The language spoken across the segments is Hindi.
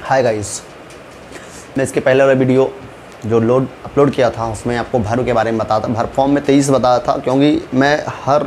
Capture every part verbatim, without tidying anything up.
हाय गाइस, मैं इसके पहले वाला वीडियो जो लोड अपलोड किया था उसमें आपको भर के बारे में बताया था। भर फॉर्म में तेईस बताया था, क्योंकि मैं हर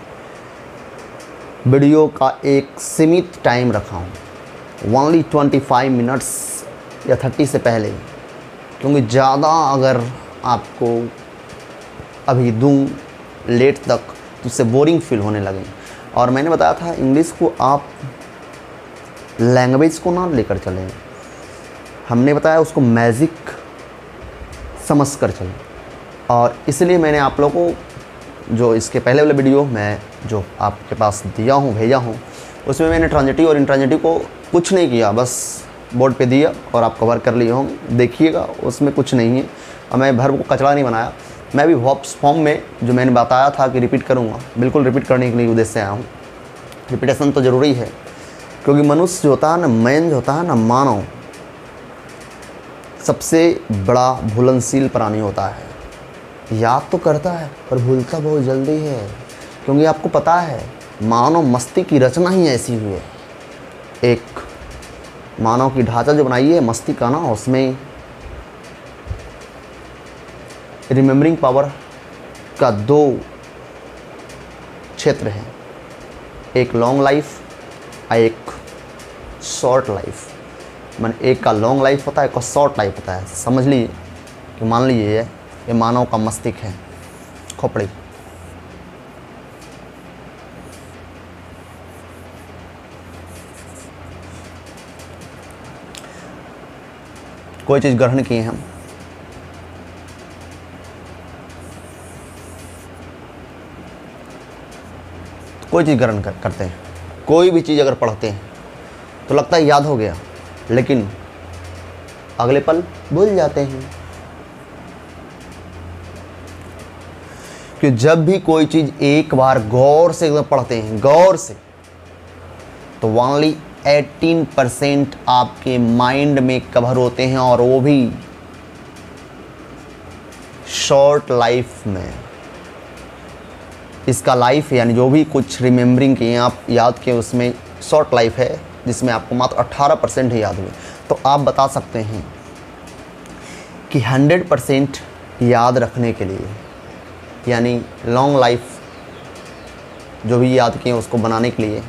वीडियो का एक सीमित टाइम रखा हूँ, ओनली ट्वेंटी फाइव मिनट्स या थर्टी से पहले, क्योंकि ज़्यादा अगर आपको अभी दूँ लेट तक तो उससे बोरिंग फील होने लगे। और मैंने बताया था इंग्लिश को आप लैंग्वेज को ना लेकर चलें, हमने बताया उसको मैजिक समझ कर चलें। और इसलिए मैंने आप लोगों को जो इसके पहले वाले वीडियो मैं जो आपके पास दिया हूँ भेजा हूँ उसमें मैंने ट्रांजिटिव और इंट्रांजिटिव को कुछ नहीं किया, बस बोर्ड पे दिया और आप कवर कर लिए होंगे। देखिएगा उसमें कुछ नहीं है, और मैं भर को कचरा नहीं बनाया। मैं भी वर्ब्स फॉर्म में जो मैंने बताया था कि रिपीट करूँगा, बिल्कुल रिपीट करने के लिए उद्देश्य से आया हूँ। रिपीटेशन तो ज़रूरी है, क्योंकि मनुष्य जो होता है ना, मैन जो होता है ना, मानव सबसे बड़ा भूलनशील प्राणी होता है। याद तो करता है पर भूलता बहुत जल्दी है, क्योंकि आपको पता है मानव मस्तिष्क की रचना ही ऐसी हुई है। एक मानव की ढांचा जो बनाई है मस्तिष्क का ना, उसमें रिमेम्बरिंग पावर का दो क्षेत्र हैं, एक लॉन्ग लाइफ और एक शॉर्ट लाइफ। मैंने एक का लॉन्ग लाइफ होता है, एक का शॉर्ट लाइफ होता है। समझ लीजिए कि मान लीजिए ये मानव का मस्तिष्क है, खोपड़ी। कोई चीज़ ग्रहण किए हम, कोई चीज़ ग्रहण कर, करते हैं, कोई भी चीज़ अगर पढ़ते हैं तो लगता है याद हो गया, लेकिन अगले पल भूल जाते हैं। कि जब भी कोई चीज़ एक बार गौर से एकदम पढ़ते हैं, गौर से, तो ओनली एटीन परसेंट आपके माइंड में कवर होते हैं, और वो भी शॉर्ट लाइफ में। इसका लाइफ यानी जो भी कुछ रिमेम्बरिंग किए आप याद किए, उसमें शॉर्ट लाइफ है, जिसमें आपको मात्र अठारह परसेंट ही याद हुए। तो आप बता सकते हैं कि हंड्रेड परसेंट याद रखने के लिए, यानी लॉन्ग लाइफ जो भी याद किए उसको बनाने के लिए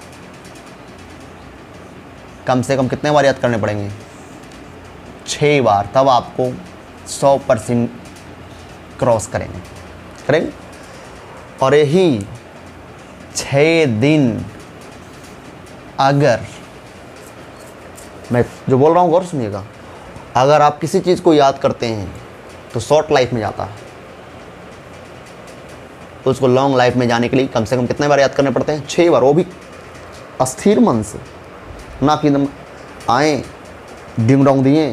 कम से कम कितने बार याद करने पड़ेंगे? छः बार, तब आपको सौ परसेंट क्रॉस करेंगे करेंगे और यही छः दिन अगर, मैं जो बोल रहा हूँ गौर सुनिएगा, अगर आप किसी चीज़ को याद करते हैं तो शॉर्ट लाइफ में जाता है, तो उसको लॉन्ग लाइफ में जाने के लिए कम से कम कितने बार याद करने पड़ते हैं? छः बार, वो भी अस्थिर मन से, ना कि एकदम आए डिंग डोंग दिए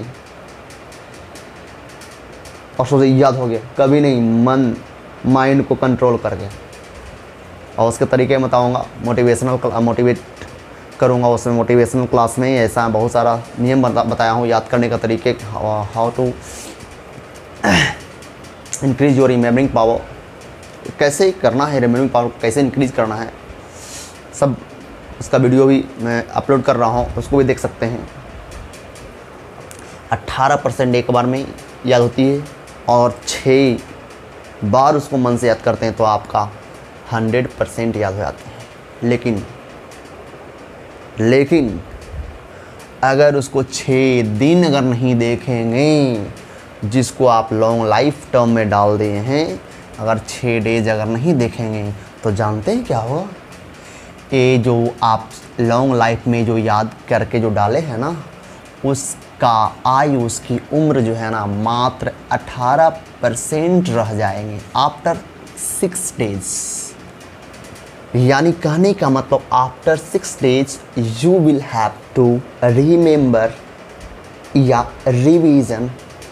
और सोचे याद हो गया। कभी नहीं, मन माइंड को कंट्रोल करके। और उसके तरीके बताऊंगा, मोटिवेशनल मोटिवेट करूंगा उसमें। मोटिवेशनल क्लास में ऐसा बहुत सारा नियम बता, बताया हूँ याद करने का तरीके, how to increase your remembering power, कैसे करना है, रिमेम्बरिंग पावर कैसे इंक्रीज करना है, सब उसका वीडियो भी मैं अपलोड कर रहा हूँ, उसको भी देख सकते हैं। अट्ठारह परसेंट एक बार में याद होती है, और छः बार उसको मन से याद करते हैं तो आपका हंड्रेड परसेंट याद हो जाते हैं। लेकिन लेकिन अगर उसको छः दिन अगर नहीं देखेंगे, जिसको आप लॉन्ग लाइफ टर्म में डाल दिए हैं, अगर छः डेज अगर नहीं देखेंगे तो जानते हैं क्या होगा? ये जो आप लॉन्ग लाइफ में जो याद करके जो डाले हैं ना, उसका आयु, उसकी उम्र जो है ना, मात्र अठारह परसेंट रह जाएंगे आफ्टर सिक्स डेज। यानी कहने का मतलब after six days you will have to remember या रिवीजन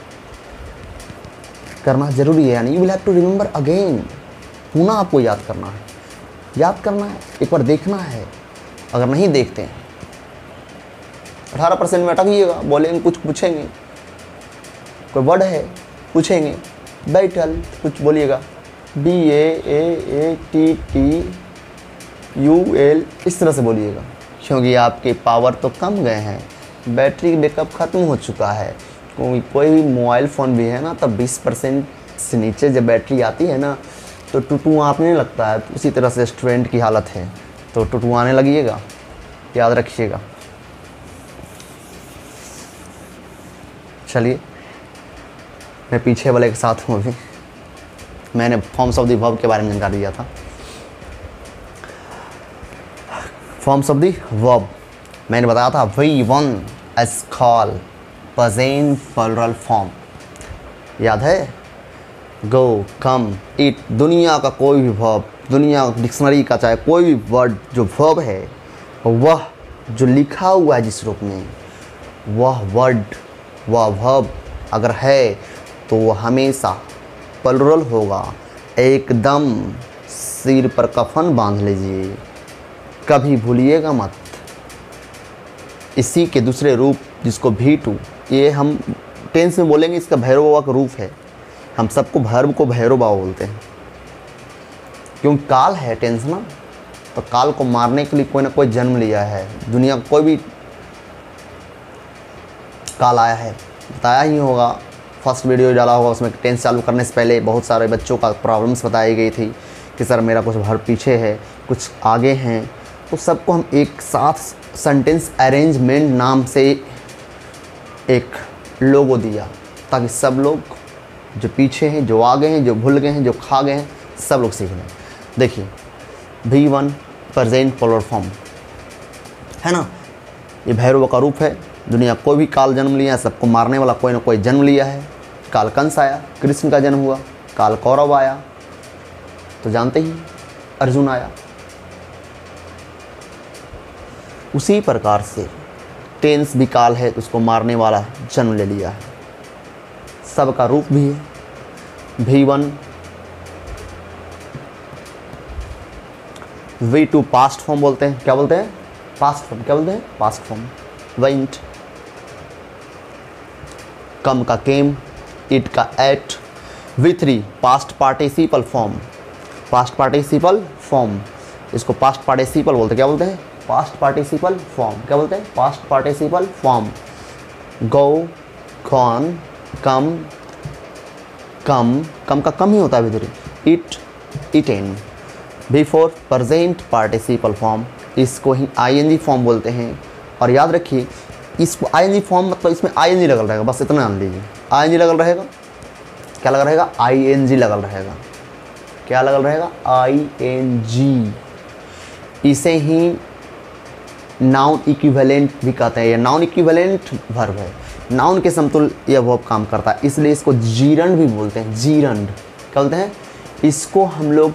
करना ज़रूरी है। यानी you will have to remember again, पुनः आपको याद करना है, याद करना है, एक बार देखना है। अगर नहीं देखते हैं, अठारह परसेंट में अटकिएगा, बोलेंगे कुछ पूछेंगे, कोई वर्ड है पूछेंगे, बैठल कुछ बोलिएगा, B A A A T T U L, इस तरह से बोलिएगा, क्योंकि आपके पावर तो कम गए हैं। बैटरी बैकअप ख़त्म हो चुका है। कोई कोई भी मोबाइल फ़ोन भी है ना, तब बीस परसेंट से नीचे जब बैटरी आती है ना तो टूटू आने लगता है। तो उसी तरह से स्टूडेंट की हालत है, तो टूटू आने लगिएगा, याद रखिएगा। चलिए, मैं पीछे वाले के साथ हूँ। अभी मैंने फॉर्म्स ऑफ द वर्ब के बारे में जानकारी दिया था। फॉर्म्स ऑफ द वर्ब मैंने बताया था, V one as call present plural form, याद है? गो, कम, इट, दुनिया का कोई भी वर्ब, दुनिया डिक्शनरी का चाहे कोई भी वर्ड जो वर्ब है, वह जो लिखा हुआ है जिस रूप में, वह वर्ड वह वर्ब अगर है तो वह हमेशा प्लुरल होगा। एकदम सिर पर कफन बांध लीजिए, कभी भूलिएगा मत। इसी के दूसरे रूप जिसको भी टू, ये हम टेंस में बोलेंगे, इसका भैरव बाबा का रूप है। हम सबको भैरव को भैरव बाबा बोलते हैं क्योंकि काल है टेंस ना, तो काल को मारने के लिए कोई ना कोई जन्म लिया है। दुनिया कोई भी काल आया है, बताया ही होगा, फर्स्ट वीडियो डाला होगा उसमें। टेंस चालू करने से पहले बहुत सारे बच्चों का प्रॉब्लम्स बताई गई थी कि सर मेरा कुछ भर पीछे है, कुछ आगे हैं, तो सबको हम एक साथ सेंटेंस अरेंजमेंट नाम से एक लोगो दिया, ताकि सब लोग जो पीछे हैं, जो आगे हैं, जो भूल गए हैं, जो खा गए हैं, सब लोग सीख लें। देखिए, V one present plural form है ना, ये भैरव का रूप है। दुनिया कोई भी काल जन्म लिया है, सबको मारने वाला कोई ना कोई जन्म लिया है। काल कंस आया, कृष्ण का जन्म हुआ। काल कौरव आया तो जानते ही अर्जुन आया। उसी प्रकार से टेंस भी काल है तो उसको मारने वाला जन्म ले लिया है। सबका रूप भी है। V one V two past form बोलते हैं। क्या बोलते हैं? Past form. क्या बोलते हैं? Past form. वेंट, कम का केम, इट का ate. V three past participle form. Past participle form, इसको पास्ट पार्टिसिपल बोलते हैं। क्या बोलते हैं? Past participle form. क्या बोलते हैं? Past participle form. Go, gone, come, come, come का कम ही होता है इधर। Eat, eaten. Before present participle form, इसको ही आईएनजी फॉर्म बोलते हैं। और याद रखिए, इसको आईएनजी फॉर्म मतलब इसमें आईएनजी लगल रहेगा, बस इतना जान लीजिए। आईएनजी लगल रहेगा। क्या लगल रहेगा? आईएनजी लगल रहेगा। क्या लगल रहेगा? आईएनजी। इसे ही नाउन इक्विवेलेंट भी कहते हैं। ये नाउन इक्विवेलेंट वर्ब है, नाउन के समतुल्य यह वर्ब काम करता है, इसलिए इसको जीरंड भी बोलते हैं। जीरंड क्या बोलते हैं? इसको हम लोग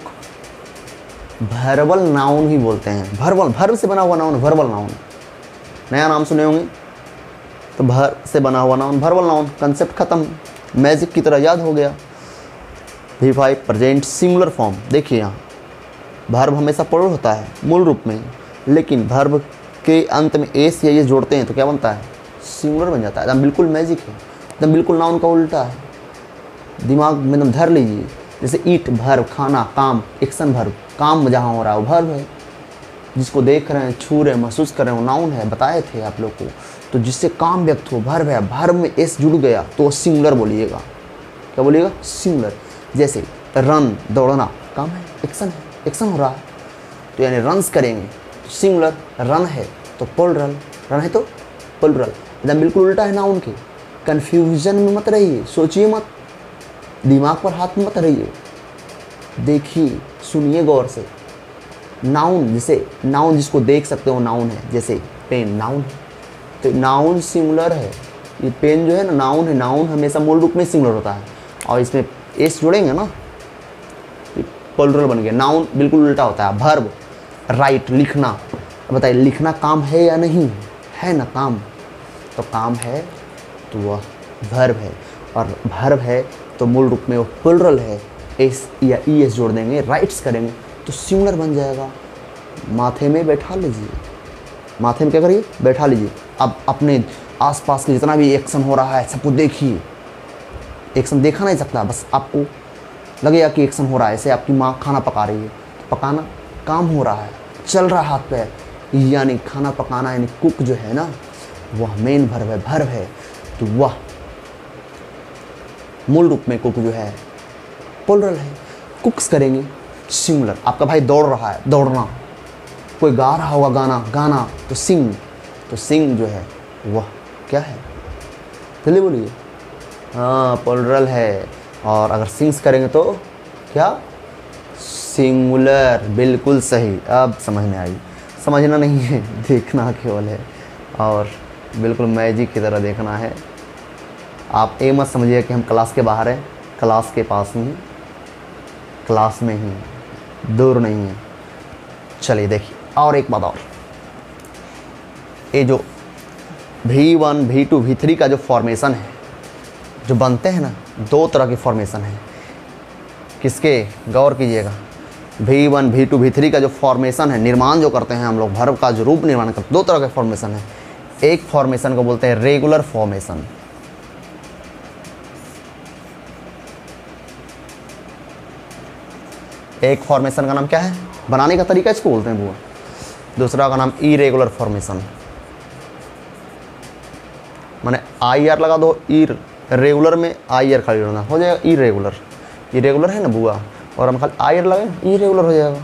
वर्बल नाउन ही बोलते हैं। वर्बल, वर्ब से बना हुआ नाउन वर्बल नाउन। नया नाम सुने होंगे तो भर से बना हुआ नाउन वर्बल नाउन। कंसेप्ट खत्म, मैजिक की तरह याद हो गया। V five present singular form. देखिए यहाँ वर्ब हमेशा प्लुरल होता है मूल रूप में, लेकिन वर्ब के अंत में एस या ये जोड़ते हैं तो क्या बनता है? सिंगुलर बन जाता है। एकदम बिल्कुल मैजिक है, एकदम बिल्कुल नाउन का उल्टा है। दिमाग में एकदम धर लीजिए। जैसे ईट वर्ब, खाना, काम, एक्शन वर्ब। काम जहाँ हो रहा है वो वर्ब है, जिसको देख रहे हैं, छू रहे हैं, महसूस कर रहे हैं, वो नाउन है। बताए थे आप लोग को। तो जिससे काम व्यक्त हो वर्ब है। वर्ब में एस जुड़ गया तो सिंगुलर बोलिएगा। क्या बोलिएगा? सिंगुलर। जैसे रन, दौड़ना, काम है, एक्शन है, एक्शन हो रहा है, तो यानी रन्स करेंगे तो सिंगुलर। रन है तो प्लुरल, रन है तो प्लुरल। एकदम बिल्कुल उल्टा है नाउन के। कन्फ्यूजन में मत रहिए, सोचिए मत, दिमाग पर हाथ मत रहिए, देखिए, सुनिए गौर से। नाउन, जैसे नाउन जिसको देख सकते हो नाउन है। जैसे पेन नाउन है तो नाउन सिंगुलर है। ये पेन जो है ना नाउन है। नाउन हमेशा मूल रूप में सिंगुलर होता है, और इसमें एस जोड़ेंगे ना प्लुरल बन गया। नाउन बिल्कुल उल्टा होता है। वर्ब, राइट, लिखना। बताइए, लिखना काम है या नहीं है? ना काम, तो काम है तो वह वर्ब है, और वर्ब है तो मूल रूप में वो प्लुरल है। एस या ई एस जोड़ देंगे, राइट्स करेंगे तो सिंगुलर बन जाएगा। माथे में बैठा लीजिए, माथे में क्या करिए? बैठा लीजिए। अब अपने आसपास के जितना भी एक्शन हो रहा है सबको देखिए। एक्शन देखा नहीं सकता, बस आपको लगेगा कि एक्शन हो रहा है। ऐसे आपकी माँ खाना पका रही है, तो पकाना काम हो रहा है, चल रहा है हाथ पैर, यानी खाना पकाना, यानी कुक जो है ना, वह मेन वर्ब है, वर्ब है तो वह मूल रूप में कुक जो है प्लुरल है। कुक्स करेंगे सिंगुलर। आपका भाई दौड़ रहा है, दौड़ना। कोई गा रहा होगा गाना, गाना तो सिंग, तो सिंग जो है वह क्या है, जल्दी बोलिए। हाँ प्लुरल है। और अगर सिंग्स करेंगे तो क्या, सिंगुलर। बिल्कुल सही, अब समझ में आई। समझना नहीं है, देखना केवल है और बिल्कुल मैजिक की तरह देखना है। आप ये मत समझिए कि हम क्लास के बाहर हैं, क्लास के पास नहीं, क्लास में ही, दूर नहीं है। चलिए देखिए और एक बात और, ये जो V one, V two, V three का जो फॉर्मेशन है, जो बनते हैं ना, दो तरह के फॉर्मेशन है। किसके, गौर कीजिएगा। V one, V two, V three का जो फॉर्मेशन है, निर्माण जो करते हैं हम लोग, वर्ब का जो रूप निर्माण करते हैं, दो तरह के फॉर्मेशन है। एक फॉर्मेशन को बोलते हैं रेगुलर फॉर्मेशन। एक फॉर्मेशन का नाम क्या है, बनाने का तरीका इसको बोलते हैं बुआ। दूसरा का नाम इरेगुलर फॉर्मेशन। माने आई आर लगा दो, इर रेगुलर में आई आर खाली होना हो जाएगा इरेगुलर। इरेगुलर है ना बुआ, और हम खाली आई आर लगे इरेगुलर हो जाएगा।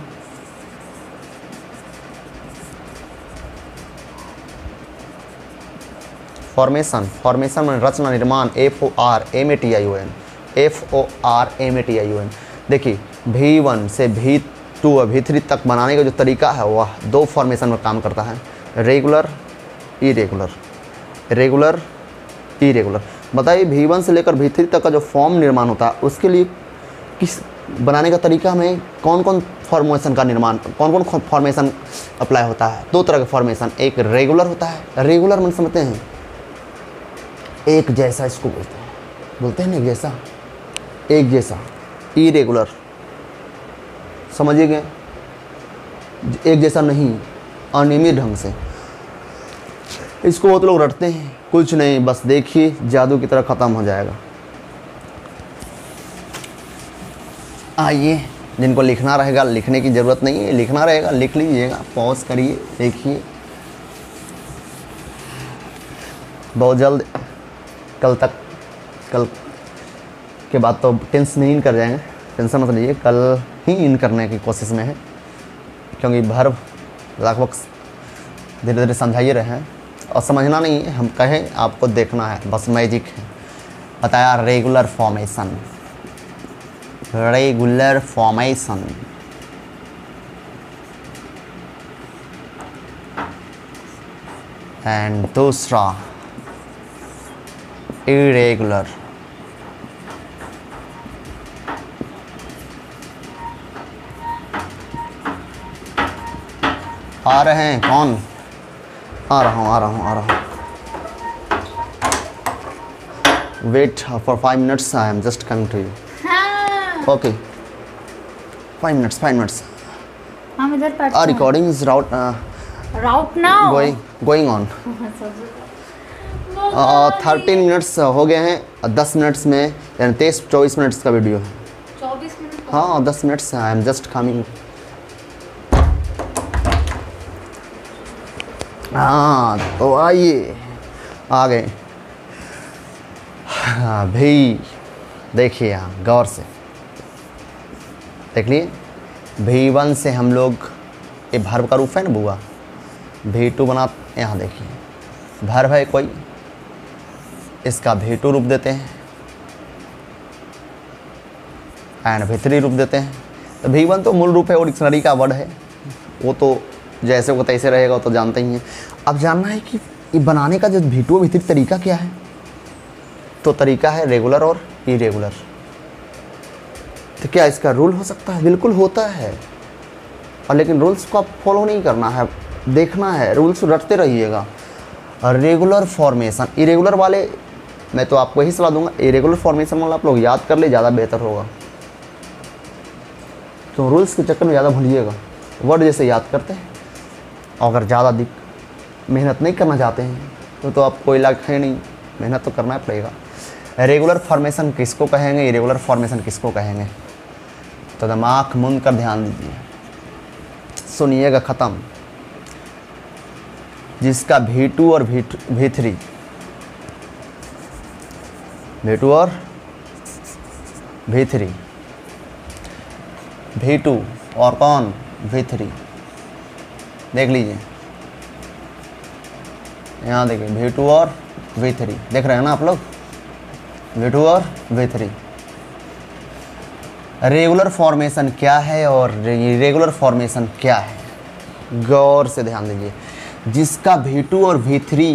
फॉर्मेशन, फॉर्मेशन में रचना, निर्माण, F O R M A T I O N, F O R M A T I O N. देखिए वी वन से वी टू और वी थ्री तक बनाने का जो तरीका है वह दो फॉर्मेशन में काम करता है, रेगुलर, इरेगुलर। Regular, irregular. बताइए वी वन से लेकर वी थ्री तक का जो फॉर्म निर्माण होता है उसके लिए किस बनाने का तरीका में कौन कौन फॉर्मेशन का निर्माण, कौन कौन फॉर्मेशन अप्लाई होता है। दो तरह के फॉर्मेशन, एक रेगुलर होता है, रेगुलर मन समझते हैं एक जैसा, इसको बोलते हैं, बोलते हैं ना एक जैसा, एक जैसा। इरेगुलर समझिएगा, एक जैसा नहीं, अनियमित ढंग से। इसको बहुत लोग रटते हैं, कुछ नहीं, बस देखिए जादू की तरह ख़त्म हो जाएगा। आइए, जिनको लिखना रहेगा, लिखने की ज़रूरत नहीं है, लिखना रहेगा लिख लीजिएगा, पॉज करिए, देखिए। बहुत जल्द कल तक, कल के बाद तो टेंस नहीं इन कर जाएंगे, टेंशन मत लीजिए, कल ही इन करने की कोशिश में है, क्योंकि वर्ब लगभग धीरे धीरे समझाइए रहे हैं और समझना नहीं है, हम कहें आपको देखना है, बस मैजिक है। बताया regular formation, regular formation. And दूसरा इरेगुलर। आ रहे हैं कौन, आ रहा हूँ आ रहा हूँ आ रहा हूँ। Wait for five minutes, I am just coming to you. Okay, five minutes, five minutes. हम इधर पढ़ते हैं। Recording is right right now going going on. Thirteen minutes हो गए हैं, दस मिनट्स में यानी तेईस चौबीस मिनट्स का वीडियो है। चौबीस मिनट हाँ दस minutes, I am just coming. हाँ तो आइए आ गए। हाँ भाई देखिए, यहाँ गौर से देख लिए। वी वन से हम लोग, ये वर्ब का रूप है ना बुआ, वी टू बना, यहाँ देखिए वर्ब है कोई, इसका वी टू रूप देते हैं एंड वी थ्री रूप देते हैं। तो वी वन तो मूल रूप है और डिक्शनरी का वर्ड है, वो तो जैसे को तैसे रहेगा, तो जानते ही हैं। अब जानना है कि ये बनाने का जो वी टू वी थ्री तरीका क्या है, तो तरीका है रेगुलर और इरेगुलर। तो क्या इसका रूल हो सकता है? बिल्कुल होता है, और लेकिन रूल्स को आप फॉलो नहीं करना है, देखना है, रूल्स रटते रहिएगा। रेगुलर फॉर्मेशन, इरेगुलर वाले मैं तो आपको यही सलाह दूंगा, इरेगुलर फॉर्मेशन वाला आप लोग याद कर ले, ज़्यादा बेहतर होगा। तो रूल्स के चक्कर में ज़्यादा भूलिएगा, वर्ड जैसे याद करते हैं। अगर ज़्यादा दिक मेहनत नहीं करना चाहते हैं तो तो आप कोई लायक है नहीं, मेहनत तो करना पड़ेगा। रेगुलर फॉर्मेशन किसको कहेंगे, इरेगुलर फॉर्मेशन किसको कहेंगे, तो दिमाग मूंद कर ध्यान दीजिए, सुनिएगा। ख़त्म। जिसका वी टू और V V three V two और वी थ्री वी टू और कौन वी थ्री देख लीजिए यहाँ देखिए वी टू और वी थ्री देख रहे हैं ना आप लोग, वी टू और वी थ्री। रेगुलर फॉर्मेशन क्या है और इरेगुलर फॉर्मेशन क्या है, गौर से ध्यान दीजिए। जिसका वी टू और वी थ्री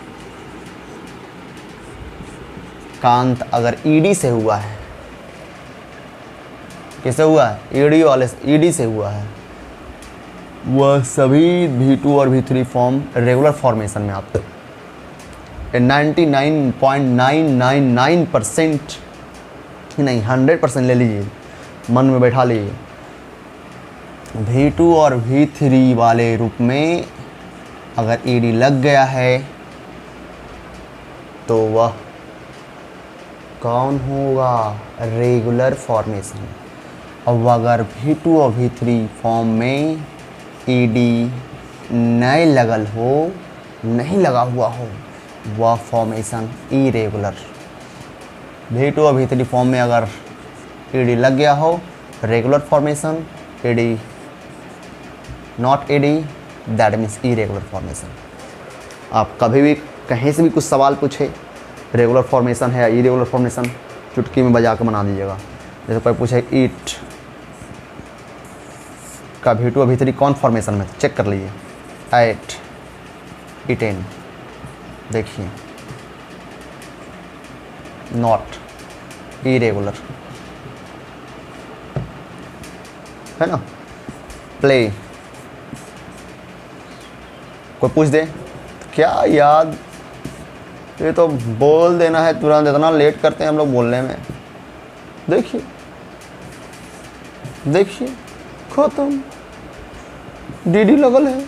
का अंत अगर ईडी से हुआ है, किससे हुआ है, ईडी वाले ईडी से हुआ है, वह सभी वी टू और V three form regular formation में आते हैं। Ninety nine point nine nine nine percent ही नहीं, हंड्रेड परसेंट ले लीजिए, मन में बैठा लीजिए। वी टू और वी थ्री वाले रूप में अगर ईडी लग गया है तो वह कौन होगा, रेगुलर फॉर्मेशन। और अगर वी टू और वी थ्री फॉर्म में ईडी नए लगल हो, नहीं लगा हुआ हो, वह फॉर्मेशन इरेगुलर। वी टू और वी थ्री फॉर्म में अगर ईडी लग गया हो, regular formation. ED not ED, that means irregular formation. आप कभी भी कहीं से भी कुछ सवाल पूछे, रेगुलर फॉर्मेशन है या इरेगुलर फॉर्मेशन, चुटकी में बजा के बना दीजिएगा। जैसे कोई पूछे ईट का वी टू और वी थ्री कौन फॉर्मेशन में, चेक कर लीजिए। एट इटेन देखिए, नॉट इरेगुलर है ना। प्ले कोई पूछ दे क्या याद, ये तो बोल देना है तुरंत, इतना लेट करते हैं हम लोग बोलने में। देखिए देखिए खत्म, डीडी लगल है,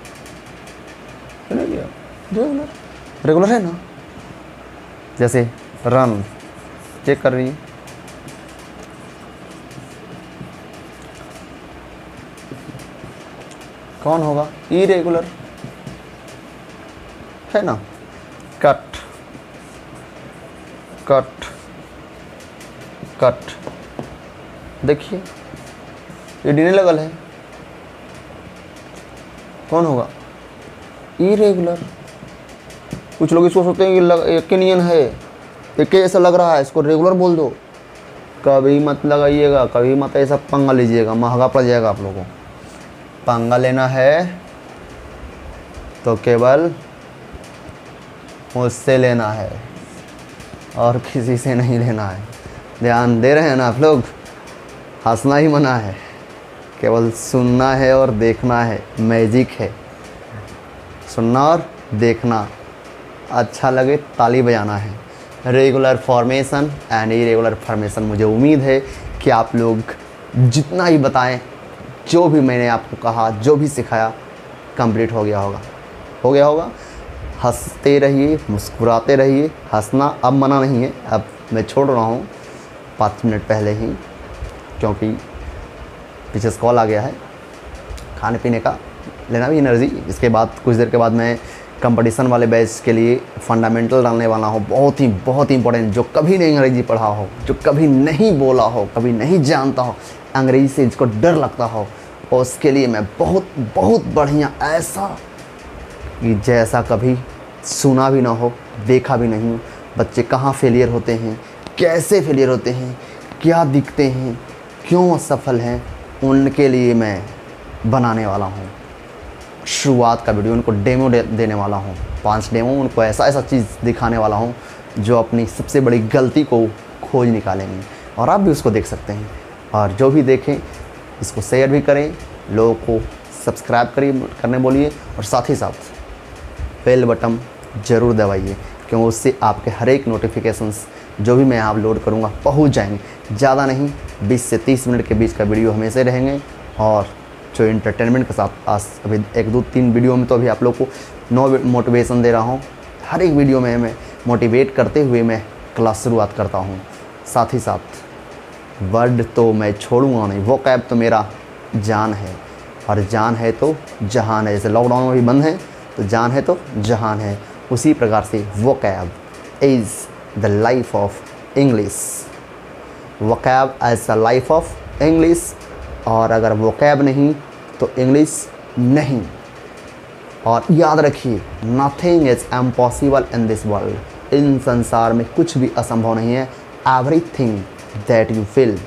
रेगुलर रेगुलर है ना। जैसे रन चेक कर रही है, कौन होगा, इरेगुलर है ना। कट कट कट देखिए ये डी लगल है, कौन होगा, इरेगुलर। कुछ लोग इसको सोचते हैं कि लग, एक नियन है, एक ऐसा लग रहा है, इसको रेगुलर बोल दो। कभी मत लगाइएगा, कभी मत ऐसा पंगा लीजिएगा, महंगा पड़ जाएगा आप लोगों को। पंगा लेना है तो केवल मुझसे लेना है और किसी से नहीं लेना है। ध्यान दे रहे हैं ना आप लोग, हंसना ही मना है, केवल सुनना है और देखना है, मैजिक है। सुनना और देखना, अच्छा लगे ताली बजाना है। Regular formation and irregular formation, मुझे उम्मीद है कि आप लोग जितना ही बताएं, जो भी मैंने आपको कहा, जो भी सिखाया, कंप्लीट हो गया होगा हो गया होगा हंसते रहिए, मुस्कुराते रहिए। हंसना अब मना नहीं है, अब मैं छोड़ रहा हूँ पाँच मिनट पहले ही, क्योंकि पीछे से कॉल आ गया है, खाने पीने का लेना भी एनर्जी। इसके बाद कुछ देर के बाद मैं कंपटीशन वाले बैच के लिए फंडामेंटल डालने वाला हूँ, बहुत ही बहुत ही इंपॉर्टेंट। जो कभी नहीं अंग्रेजी पढ़ा हो, जो कभी नहीं बोला हो, कभी नहीं जानता हो, अंग्रेजी से जिसको डर लगता हो, और उसके लिए मैं बहुत बहुत बढ़िया, ऐसा कि जैसा कभी सुना भी ना हो, देखा भी नहीं। बच्चे कहाँ फेलियर होते हैं, कैसे फेलियर होते हैं, क्या दिखते हैं, क्यों असफल हैं, उनके लिए मैं बनाने वाला हूँ शुरुआत का वीडियो। उनको डेमो दे, देने वाला हूँ, पांच डेमो। उनको ऐसा ऐसा चीज़ दिखाने वाला हूँ जो अपनी सबसे बड़ी गलती को खोज निकालेंगे, और आप भी उसको देख सकते हैं। और जो भी देखें इसको शेयर भी करें, लोगों को सब्सक्राइब करिए, करने बोलिए, और साथ ही साथ बेल बटन ज़रूर दबाइए, क्योंकि उससे आपके हर एक नोटिफिकेशंस जो भी मैं यहाँ अपलोड करूँगा पहुँच जाएंगे। ज़्यादा नहीं, बीस से तीस मिनट के बीच का वीडियो हमेशा रहेंगे, और जो इंटरटेनमेंट के साथ आज अभी एक दो तीन वीडियो में तो अभी आप लोग को नो मोटिवेशन दे रहा हूँ। हर एक वीडियो में मैं मोटिवेट करते हुए मैं क्लास शुरुआत करता हूँ। साथ ही साथ वर्ड तो मैं छोड़ूंगा नहीं, वो कैब तो मेरा जान है, और जान है तो जहान है। जैसे लॉकडाउन में भी बंद है, तो जान है तो जहान है। उसी प्रकार से vocab is the life of English, vocab as the life of English. और अगर वोकैब नहीं तो इंग्लिश नहीं। और याद रखिए, nothing is impossible in this world, इन संसार में कुछ भी असंभव नहीं है। Everything that you feel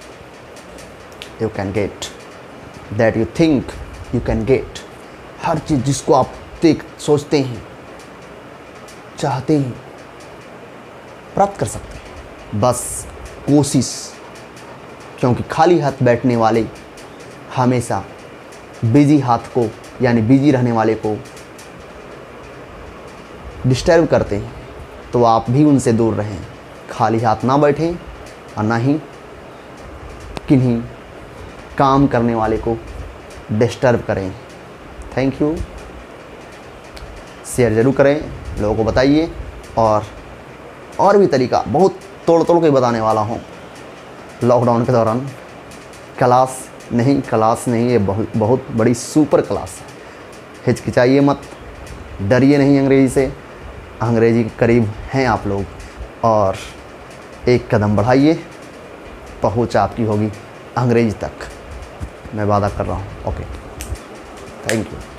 you can get, that you think you can get. हर चीज़ जिसको आप देख सोचते हैं, चाहते हैं, प्राप्त कर सकते हैं, बस कोशिश। क्योंकि खाली हाथ बैठने वाले हमेशा बिजी हाथ को यानी बिजी रहने वाले को डिस्टर्ब करते हैं। तो आप भी उनसे दूर रहें, खाली हाथ ना बैठें और ना ही किन्हीं काम करने वाले को डिस्टर्ब करें। Thank you. शेयर ज़रूर करें, लोगों को बताइए। और और भी तरीका बहुत तोड़ तोड़ के बताने वाला हूँ लॉकडाउन के दौरान। क्लास नहीं क्लास नहीं ये बहुत बहुत बड़ी सुपर क्लास है। हिचकिचाइए मत, डरिए नहीं अंग्रेज़ी से, अंग्रेज़ी के करीब हैं आप लोग। और एक कदम बढ़ाइए, पहुँच आपकी होगी अंग्रेज़ी तक, मैं वादा कर रहा हूँ। Okay, thank you.